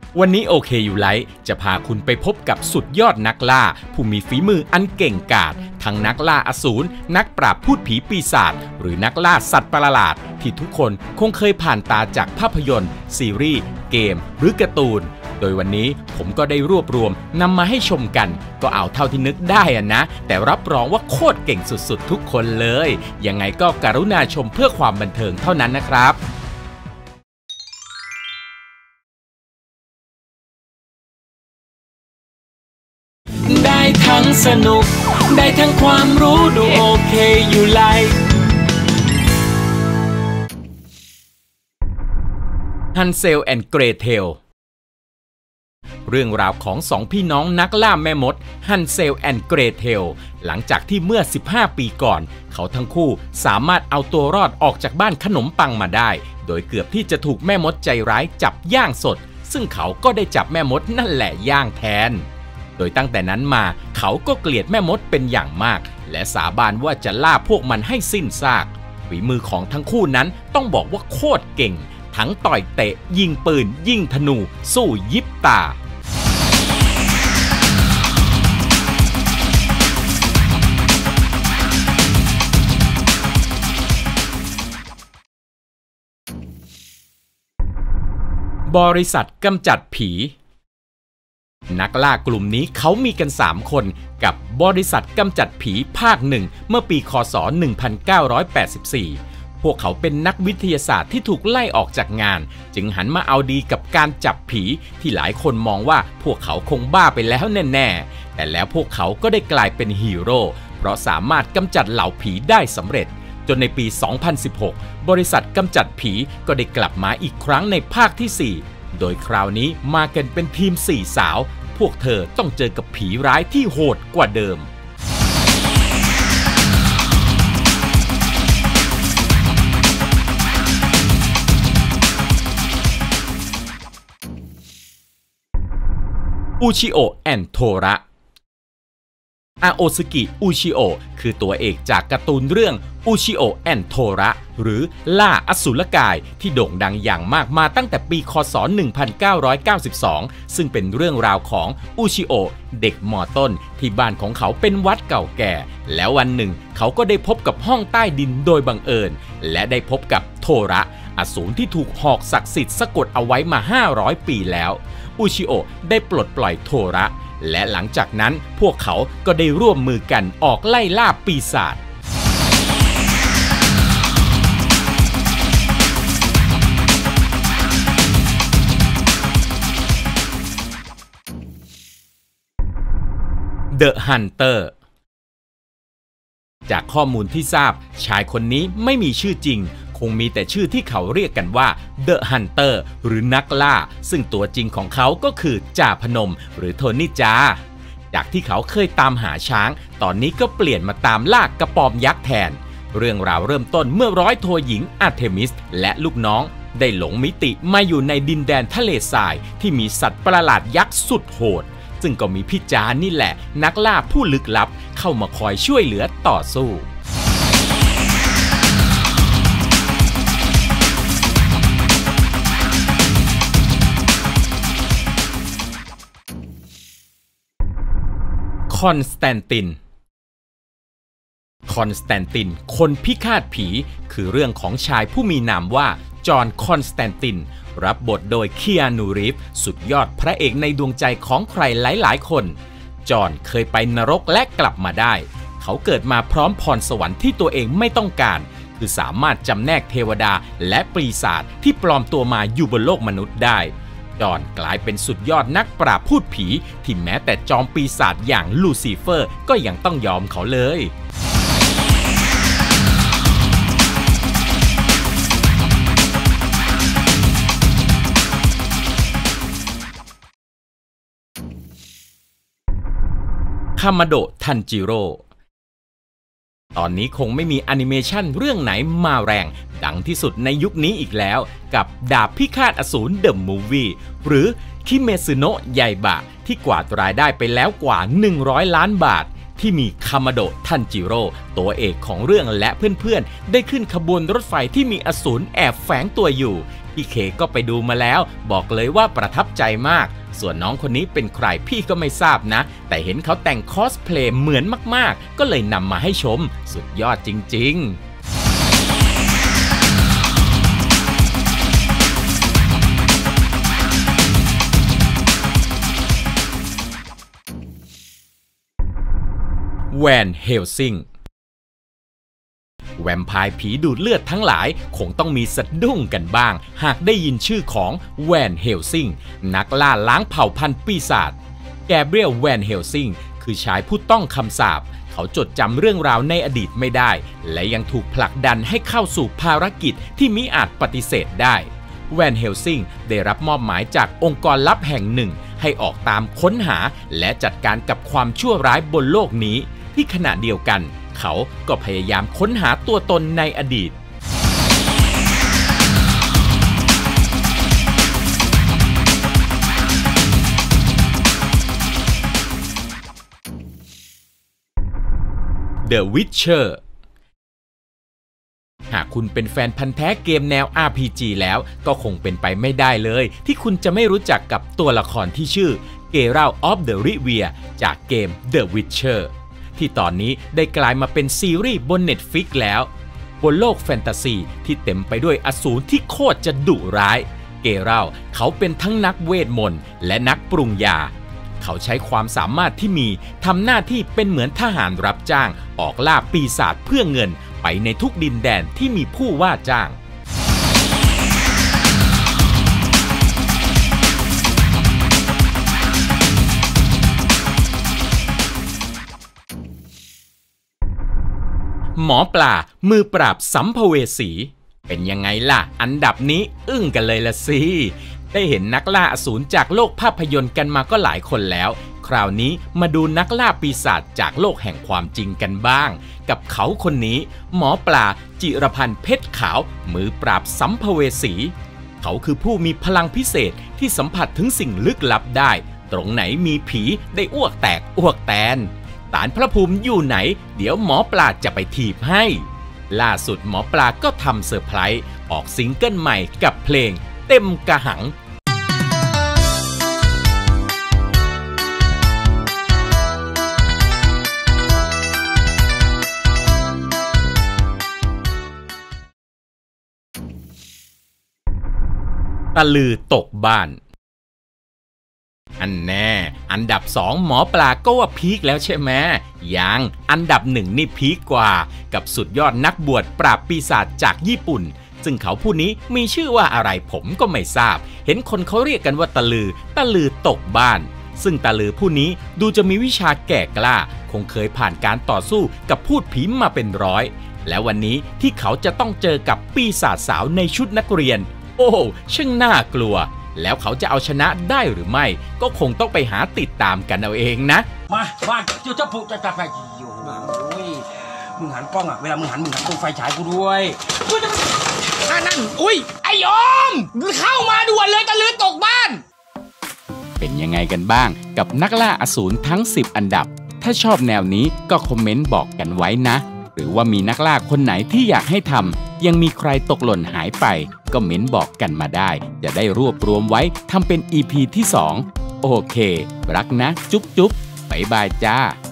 วันนี้โอเคอยู่ไลท์จะพาคุณไปพบกับสุดยอดนักล่าผู้มีฝีมืออันเก่งกาจทั้งนักล่าอสูรนักปราบพูดผีปีศาจหรือนักล่าสัตว์ประหลาดที่ทุกคนคงเคยผ่านตาจากภาพยนตร์ซีรีส์เกมหรือการ์ตูนโดยวันนี้ผมก็ได้รวบรวมนำมาให้ชมกันก็เอาเท่าที่นึกได้นะแต่รับรองว่าโคตรเก่งสุดๆทุกคนเลยยังไงก็กรุณาชมเพื่อความบันเทิงเท่านั้นนะครับได้ทั้งสนุกได้ทั้งความรู้ดูโอเคอยู่ไลท์ฮันเซลแอนด์เกรเทลเรื่องราวของสองพี่น้องนักล่าแม่มดฮันเซลแอนด์เกรเทลหลังจากที่เมื่อ15 ปีก่อนเขาทั้งคู่สามารถเอาตัวรอดออกจากบ้านขนมปังมาได้โดยเกือบที่จะถูกแม่มดใจร้ายจับย่างสดซึ่งเขาก็ได้จับแม่มดนั่นแหละย่างแทนโดยตั้งแต่นั้นมาเขาก็เกลียดแม่มดเป็นอย่างมากและสาบานว่าจะล่าพวกมันให้สิ้นซากฝีมือของทั้งคู่นั้นต้องบอกว่าโคตรเก่งทั้งต่อยเตะยิงปืนยิงธนูสู้ยิบตาบริษัทกำจัดผีนักล่ากลุ่มนี้เขามีกัน3 คนกับบริษัทกำจัดผีภาคหนึ่งเมื่อปีค.ศ. 1984พวกเขาเป็นนักวิทยาศาสตร์ที่ถูกไล่ออกจากงานจึงหันมาเอาดีกับการจับผีที่หลายคนมองว่าพวกเขาคงบ้าไปแล้วแน่ๆแต่แล้วพวกเขาก็ได้กลายเป็นฮีโร่เพราะสามารถกำจัดเหล่าผีได้สำเร็จจนในปี 2016 บริษัทกำจัดผีก็ได้กลับมาอีกครั้งในภาคที่4โดยคราวนี้มากันเป็นทีม4 สาวพวกเธอต้องเจอกับผีร้ายที่โหดกว่าเดิมอุชิโอะแอนโทระอาโอซึกิอุชิโอะคือตัวเอกจากการ์ตูนเรื่องอุชิโอะแอนโทระหรือล่าอสูรกายที่โด่งดังอย่างมากมาตั้งแต่ปีค.ศ. 1992ซึ่งเป็นเรื่องราวของอุชิโอะเด็กม.ต้นที่บ้านของเขาเป็นวัดเก่าแก่แล้ววันหนึ่งเขาก็ได้พบกับห้องใต้ดินโดยบังเอิญและได้พบกับโทระอสูรที่ถูกหอกศักดิ์สิทธิ์สะกดเอาไว้มา500 ปีแล้วอุชิโอะได้ปลดปล่อยโทระและหลังจากนั้นพวกเขาก็ได้ร่วมมือกันออกไล่ล่าปีศาจเดอะฮันเตอร์จากข้อมูลที่ทราบชายคนนี้ไม่มีชื่อจริงคงมีแต่ชื่อที่เขาเรียกกันว่าเดอะฮันเตอร์หรือนักล่าซึ่งตัวจริงของเขาก็คือจ่าพนมหรือโทนี่จาจากที่เขาเคยตามหาช้างตอนนี้ก็เปลี่ยนมาตามล่ากระปอมยักษ์แทนเรื่องราวเริ่มต้นเมื่อร้อยโทหญิงอาร์เทมิสและลูกน้องได้หลงมิติมาอยู่ในดินแดนทะเลทรายที่มีสัตว์ประหลาดยักษ์สุดโหดซึ่งก็มีพี่จานี่แหละนักล่าผู้ลึกลับเข้ามาคอยช่วยเหลือต่อสู้คอนสแตนตินคนพิฆาตผีคือเรื่องของชายผู้มีนามว่าจอห์นคอนสแตนตินรับบทโดยคีอานู รีฟส์สุดยอดพระเอกในดวงใจของใครหลายๆคนจอห์นเคยไปนรกและกลับมาได้เขาเกิดมาพร้อมพรสวรรค์ที่ตัวเองไม่ต้องการคือสามารถจำแนกเทวดาและปีศาจที่ปลอมตัวมาอยู่บนโลกมนุษย์ได้จอห์นกลายเป็นสุดยอดนักปราบพูดผีที่แม้แต่จอมปีศาจอย่างลูซิเฟอร์ก็ยังต้องยอมเขาเลยคามาโดะทันจิโร่ตอนนี้คงไม่มีแอนิเมชันเรื่องไหนมาแรงดังที่สุดในยุคนี้อีกแล้วกับดาบพิฆาตอสูรเดอะมูฟวี่หรือคิเมซึโนะไยบะที่กวาดรายได้ไปแล้วกว่า100 ล้านบาทที่มีคามาโดะทันจิโร่ตัวเอกของเรื่องและเพื่อนๆได้ขึ้นขบวนรถไฟที่มีอสูรแอบแฝงตัวอยู่พี่เคก็ไปดูมาแล้วบอกเลยว่าประทับใจมากส่วนน้องคนนี้เป็นใครพี่ก็ไม่ทราบนะแต่เห็นเขาแต่งคอสเพลย์เหมือนมากๆก็เลยนำมาให้ชมสุดยอดจริงๆแวนเฮลซิงแวมไพร์ผีดูดเลือดทั้งหลายคงต้องมีสะดุ้งกันบ้างหากได้ยินชื่อของแวนเฮลซิงนักล่าล้างเผ่าพันธุ์ปีศาจแกเบรียลแวนเฮลซิงคือชายผู้ต้องคำสาปเขาจดจำเรื่องราวในอดีตไม่ได้และยังถูกผลักดันให้เข้าสู่ภารกิจที่มิอาจปฏิเสธได้แวนเฮลซิงได้รับมอบหมายจากองค์กรลับแห่งหนึ่งให้ออกตามค้นหาและจัดการกับความชั่วร้ายบนโลกนี้ที่ขณะเดียวกันเขาก็พยายามค้นหาตัวตนในอดีตThe Witcher หากคุณเป็นแฟนพันธุ์แท้เกมแนว RPG แล้วก็คงเป็นไปไม่ได้เลยที่คุณจะไม่รู้จักกับตัวละครที่ชื่อ Geralt of the Rivia จากเกม The Witcherที่ตอนนี้ได้กลายมาเป็นซีรีส์บน Netflix แล้วบนโลกแฟนตาซีที่เต็มไปด้วยอสูรที่โคตรจะดุร้ายเกราลเขาเป็นทั้งนักเวทมนต์และนักปรุงยาเขาใช้ความสามารถที่มีทำหน้าที่เป็นเหมือนทหารรับจ้างออกล่าปีศาจเพื่อเงินไปในทุกดินแดนที่มีผู้ว่าจ้างหมอปลามือปราบสัมภเวสีเป็นยังไงล่ะอันดับนี้อึ้งกันเลยละสิได้เห็นนักล่าอสูรจากโลกภาพยนตร์กันมาก็หลายคนแล้วคราวนี้มาดูนักล่าปีศาจจากโลกแห่งความจริงกันบ้างกับเขาคนนี้หมอปลาจิรพันธ์เพชรขาวมือปราบสัมภเวสีเขาคือผู้มีพลังพิเศษที่สัมผัสถึงสิ่งลึกลับได้ตรงไหนมีผีได้อ้วกแตกอ้วกแตนศาลพระภูมิอยู่ไหนเดี๋ยวหมอปลาจะไปถีบให้ล่าสุดหมอปลาก็ทำเซอร์ไพรส์ออกซิงเกิลใหม่กับเพลงเต็มกระหังตะลือตกบ้านอันแน่อันดับ2หมอปลาก็ว่าพีคแล้วใช่ไหมยังอันดับ1นี่พีคกว่ากับสุดยอดนักบวชปราบปีศาจจากญี่ปุ่นซึ่งเขาผู้นี้มีชื่อว่าอะไรผมก็ไม่ทราบเห็นคนเขาเรียกกันว่าตะลือตกบ้านซึ่งตะลือผู้นี้ดูจะมีวิชาแก่กล้าคงเคยผ่านการต่อสู้กับพูดผีมาเป็นร้อยและวันนี้ที่เขาจะต้องเจอกับปีศาจสาวในชุดนักเรียนโอ้ช่างน่ากลัวแล้วเขาจะเอาชนะได้หรือไม่ก็คงต้องไปหาติดตามกันเอาเองนะมาเจ้าผู้จะจับไฟอยู่โอ้ยมึงหันกล้องอ่ะเวลามึงหันกล้องไฟฉายกูด้วยนั่นอุ้ยไอ้อมเข้ามาด่วนเลยตะลือตกบ้านเป็นยังไงกันบ้างกับนักล่าอสูรทั้ง10อันดับถ้าชอบแนวนี้ก็คอมเมนต์บอกกันไว้นะหรือว่ามีนักล่าคนไหนที่อยากให้ทำยังมีใครตกหล่นหายไปก็เม้นบอกกันมาได้จะได้รวบรวมไว้ทำเป็น EP ที่2โอเครักนะจุ๊บบ๊ายบายจ้า